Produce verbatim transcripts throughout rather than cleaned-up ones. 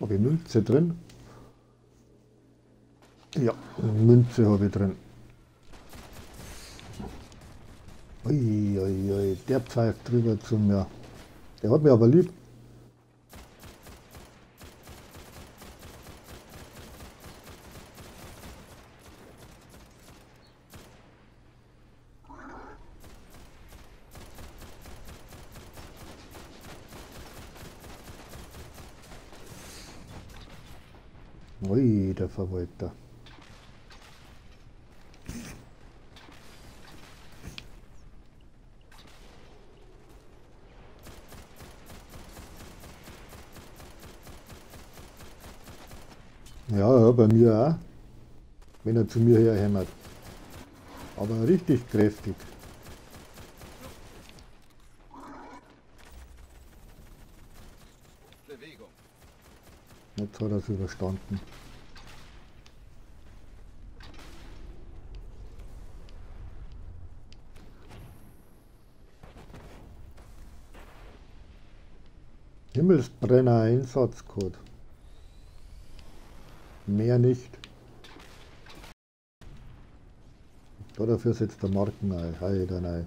Habe ich Münze drin? Ja, Münze habe ich drin. Ui, ui, ui, der pfeift drüber zu mir. Der hat mich aber lieb. Ui, der Verwalter. Ja, ja, bei mir auch, wenn er zu mir herhämmert. Aber richtig kräftig. Bewegung. Jetzt hat er es überstanden. Himmelsbrenner Einsatzcode. Mehr nicht. Da dafür setzt der Marken ein. Heider, nein.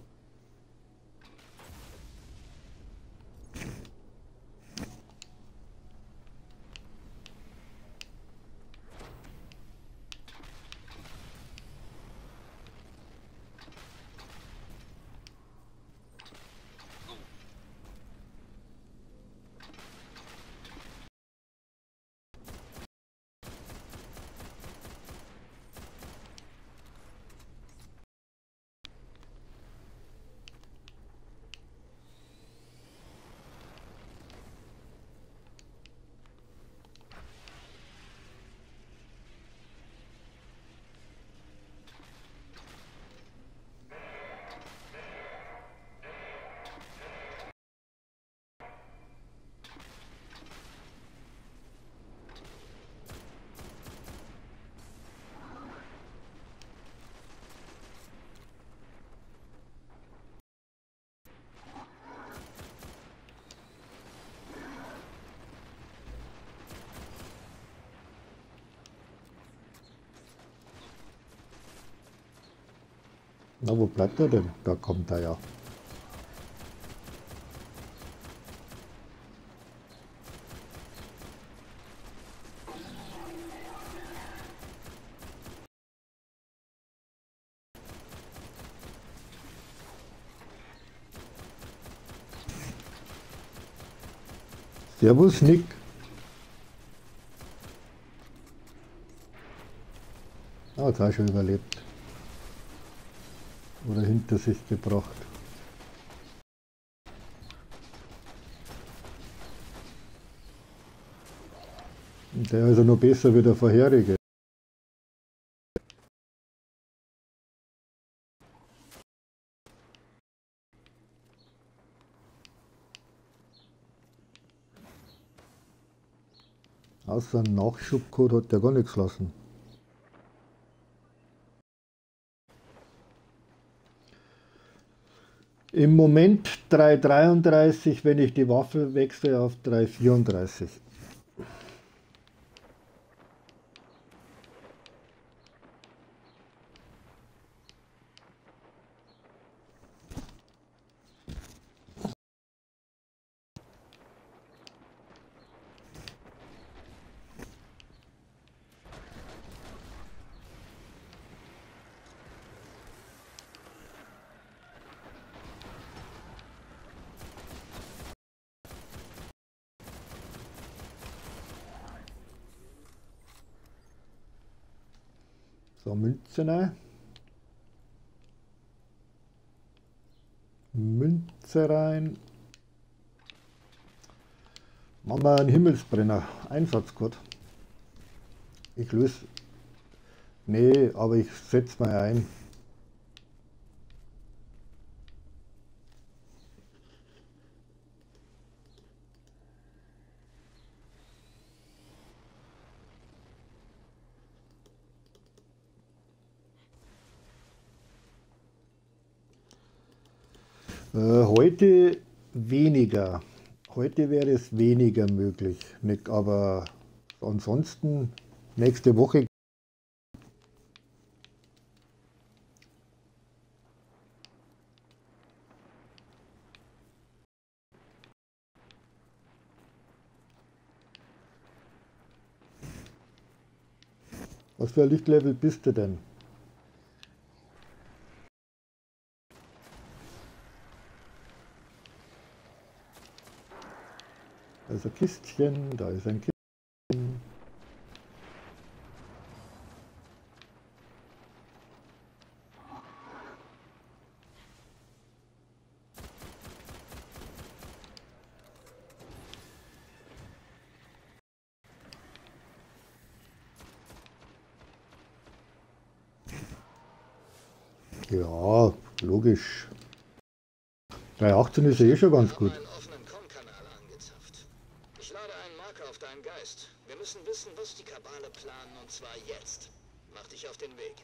Na, wo bleibt er denn? Da kommt er ja. Servus, Nick. Ah, jetzt auch schon überlebt. Oder hinter sich gebracht. Der ist also noch besser wie der vorherige. Außer einem Nachschubcode hat der gar nichts lassen. Im Moment drei dreiunddreißig, wenn ich die Waffe wechsle auf drei vierunddreißig. So, Münze rein. Münze rein. Machen wir einen Himmelsbrenner. Einsatzcode. Ich löse. Nee, aber ich setze mal ein. Äh, heute weniger, Heute wäre es weniger möglich, nicht, aber ansonsten nächste Woche. Was für ein Lichtlevel bist du denn? Da ist ein Kistchen, da ist ein Kistchen. Ja, logisch. dreihundertachtzehn ist ja eh schon ganz gut. Ich lade einen Marker auf deinen Geist. Wir müssen wissen, was die Kabale planen, und zwar jetzt. Mach dich auf den Weg.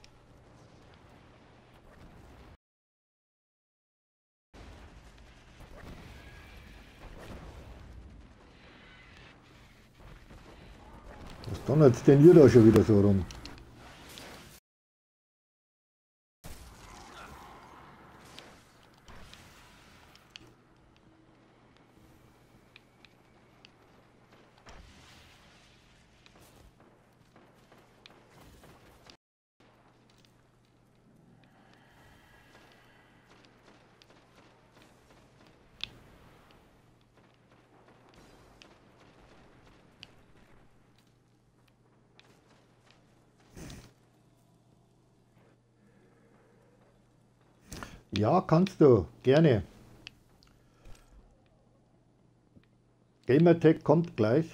Was donnert denn hier da schon wieder so rum? Ja, kannst du. Gerne. Gamertag kommt gleich.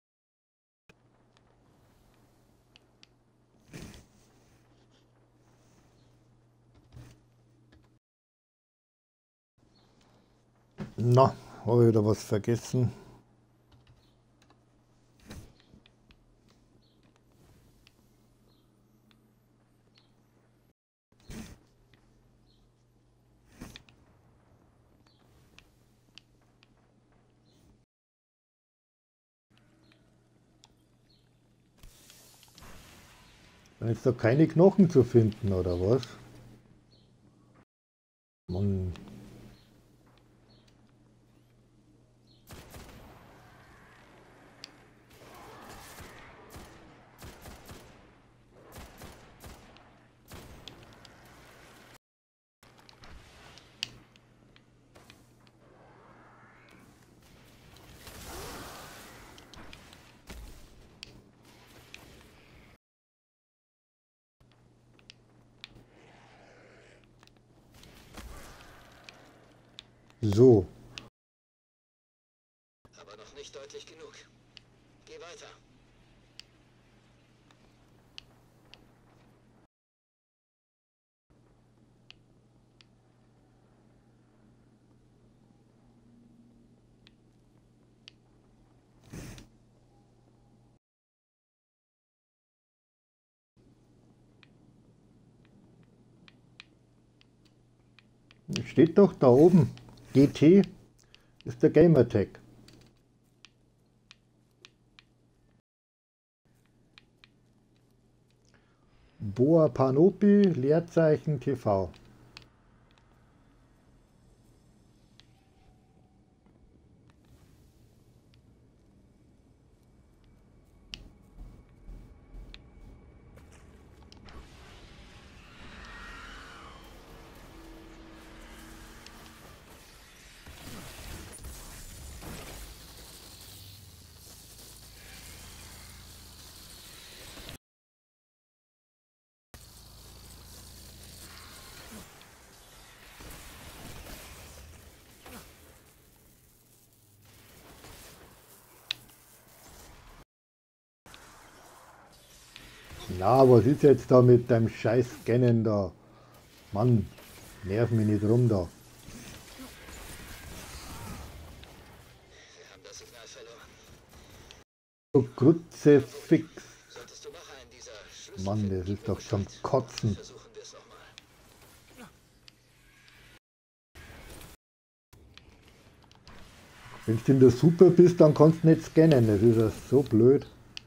Na, habe ich wieder was vergessen? Dann ist da keine Knochen zu finden, oder was? Mann. So. Aber noch nicht deutlich genug. Geh weiter. Steht doch da oben. G T ist der Gamertag. Boa Panopi, Leerzeichen T V. Na, was ist jetzt da mit deinem scheiß Scannen da? Mann, nerv mich nicht rum da. Wir haben das Signal verloren. So Kruzifix. Solltest du noch einen dieser Schlüssel Mann, finden, das gib ist mir doch zum Bescheid. Kotzen. Versuchen wir es nochmal. Wenn du in der Suppe bist, dann kannst du nicht scannen. Das ist ja so blöd.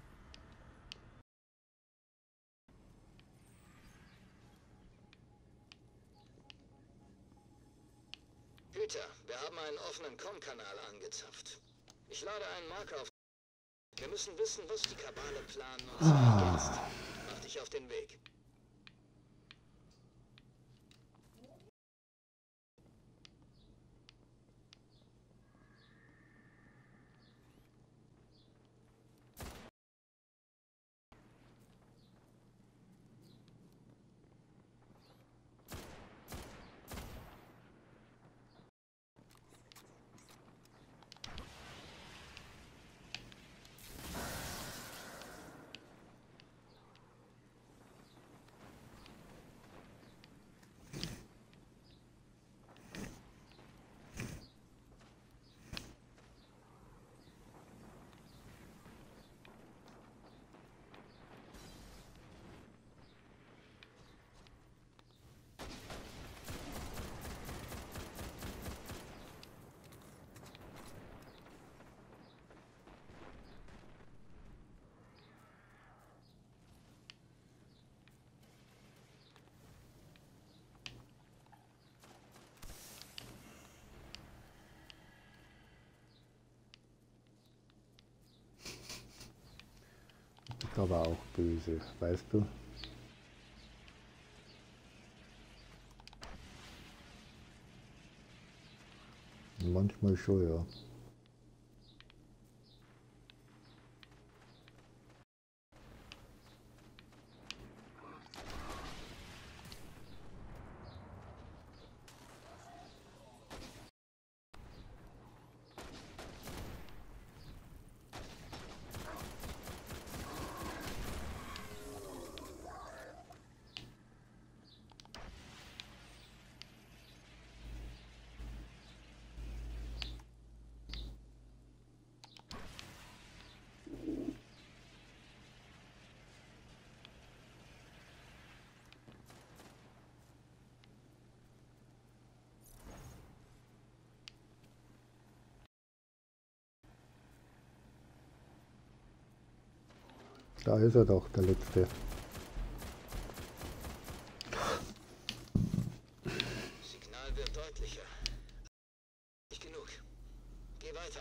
Hüter, wir haben einen offenen Com-Kanal angezapft. Ich lade einen Marker auf. Wir müssen wissen, was die Kabale planen, und zwar jetzt. Mach dich auf den Weg. Ist aber auch böse, weißt du? Manchmal schon, ja. Da ist er doch, der letzte. Signal wird deutlicher. Nicht genug. Geh weiter.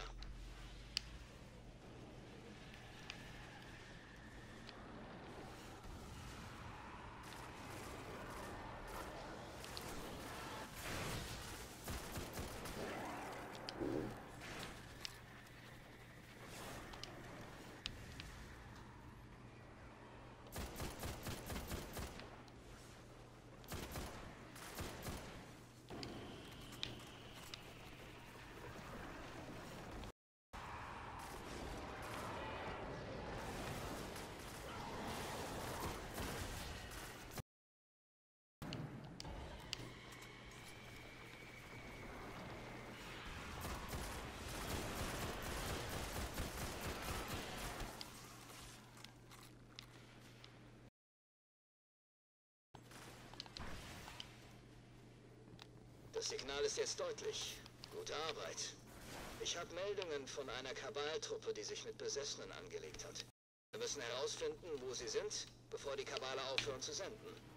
Das Signal ist jetzt deutlich. Gute Arbeit. Ich habe Meldungen von einer Kabaltruppe, die sich mit Besessenen angelegt hat. Wir müssen herausfinden, wo sie sind, bevor die Kabale aufhören zu senden.